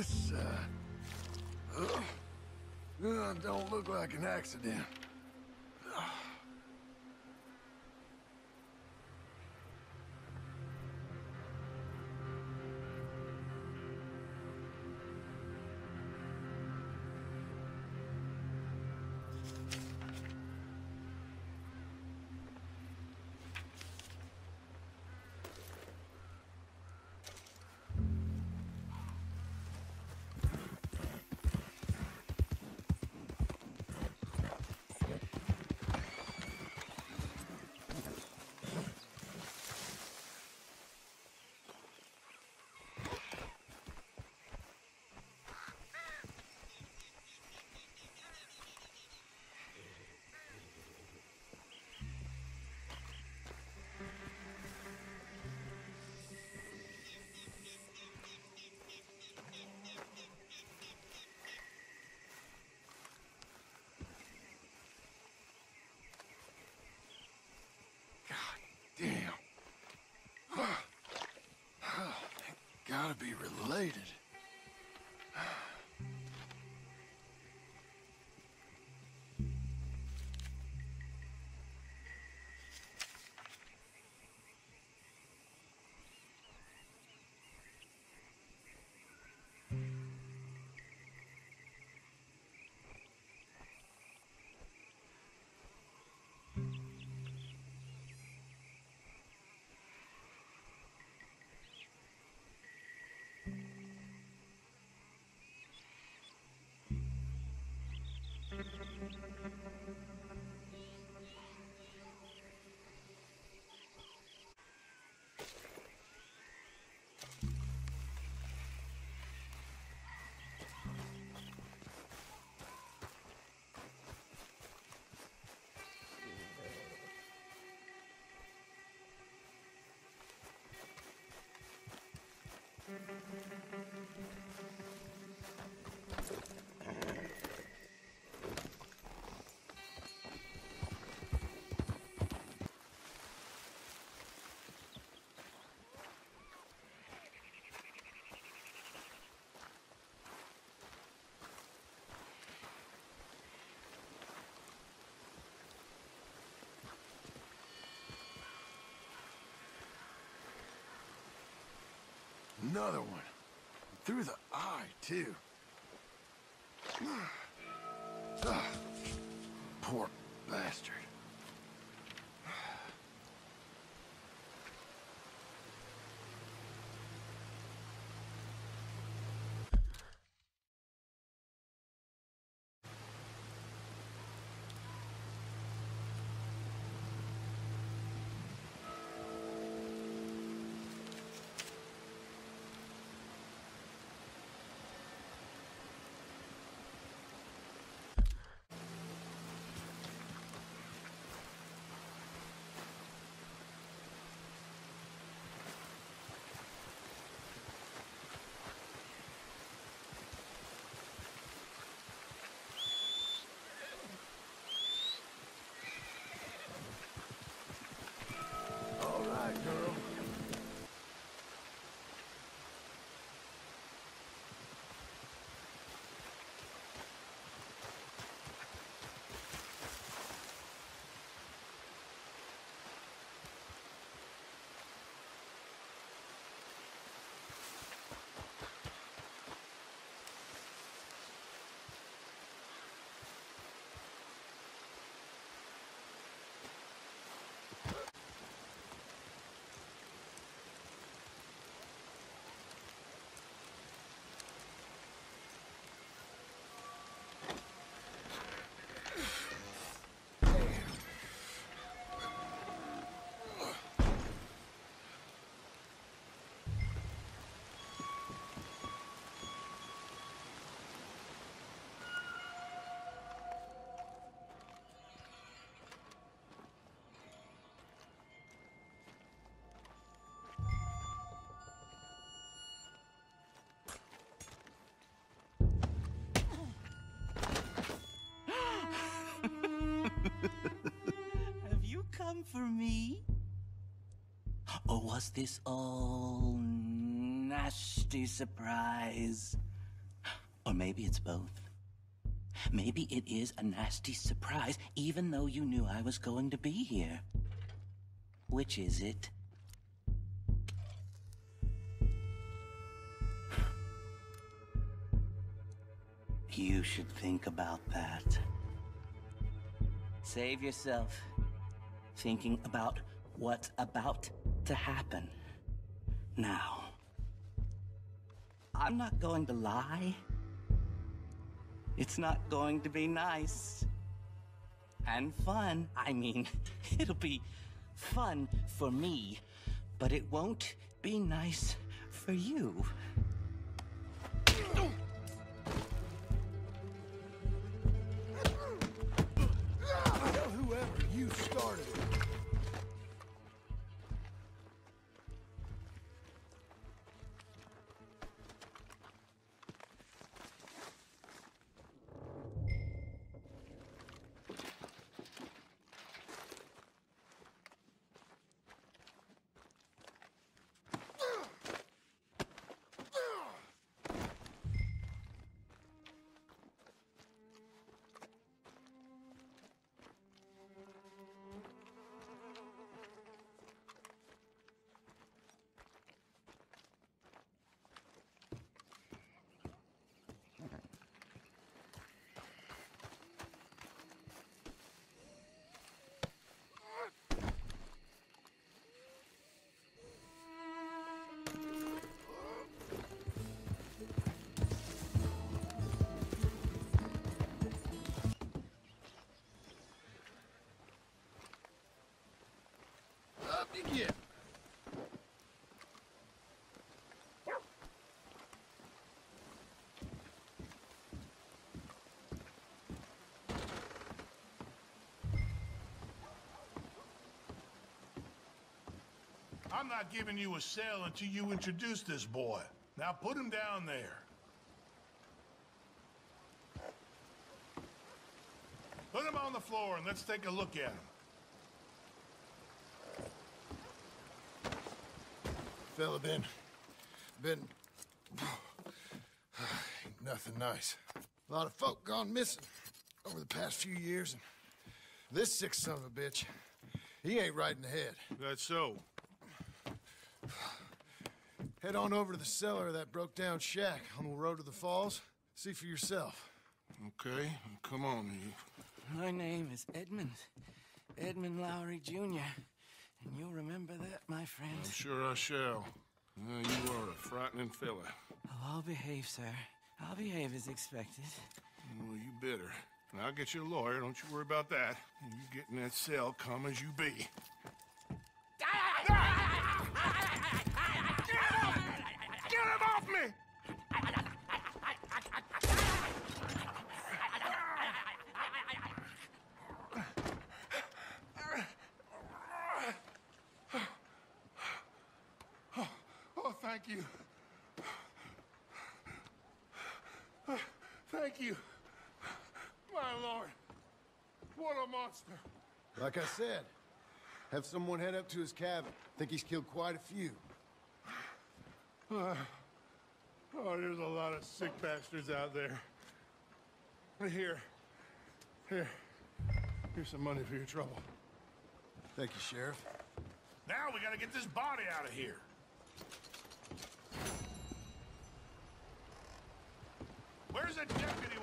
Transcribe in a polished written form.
This, don't look like an accident. Damn. Gotta be related. Another one. Through the eye, too. Poor bastard. All right, girl. Have you come for me? Or was this all nasty surprise? Or maybe it's both. Maybe it is a nasty surprise, even though you knew I was going to be here. Which is it? You should think about that. Save yourself thinking about what's about to happen. Now, I'm not going to lie. It's not going to be nice. And fun. I mean, it'll be fun for me, but it won't be nice for you. Tell whoever you started. Up you get. I'm not giving you a cell until you introduce this boy. Now put him down there. Put him on the floor and let's take a look at him. Fella been nothing nice. A lot of folk gone missing over the past few years, and this sick son of a bitch, he ain't right in the head. That's so. Head on over to the cellar of that broke-down shack on the road to the falls. See for yourself. Okay, come on, you. My name is Edmund Lowry Jr., and you'll remember that, my friend. I'm sure I shall. You are a frightening fella. Oh, I'll behave, sir. I'll behave as expected. Well, you better. And I'll get you a lawyer, don't you worry about that. And you get in that cell, calm as you be. Get him off me! Oh, thank you. Thank you. My Lord. What a monster. Like I said, have someone head up to his cabin. Think he's killed quite a few. Oh, there's a lot of sick bastards out there. Here's some money for your trouble. Thank you, Sheriff. Now we gotta get this body out of here. Where's the deputy